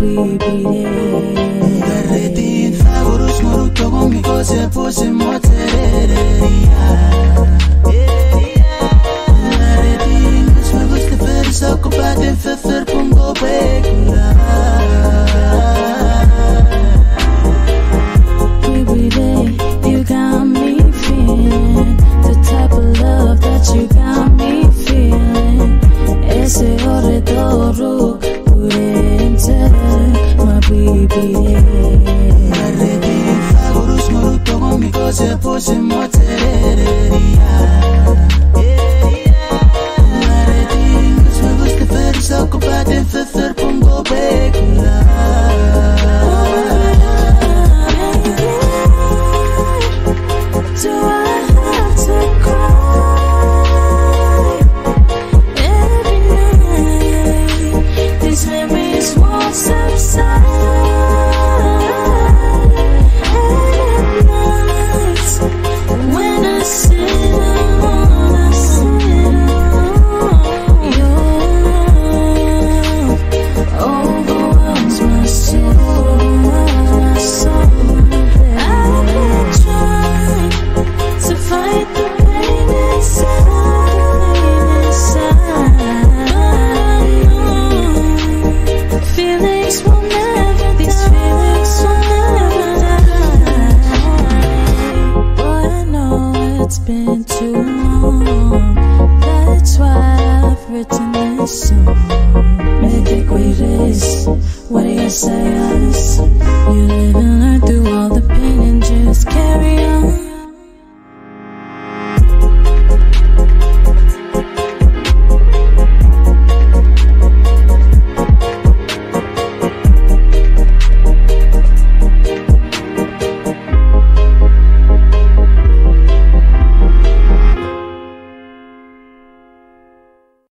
Garretin favorus moruto conmigo se puse motereria. Garretin nos me gusta versa ocupate fefer pongo pecula. Every day you got me feeling the type of love that you got me feeling. Ese horredor couldn't tell my baby. Garretin favorus moruto conmigo se puse motereria. Garretin nos me gusta versa ocupate fefer pongo pecula. Do I have to cry every night? These memories won't subside. And at night, when I sit alone, your love overwhelms my soul. I've been trying to fight the pain inside, feelings will never, these feelings will never die. Boy, I know it's been too long. That's why I've written this song. Me te cuides, what do you say us? You live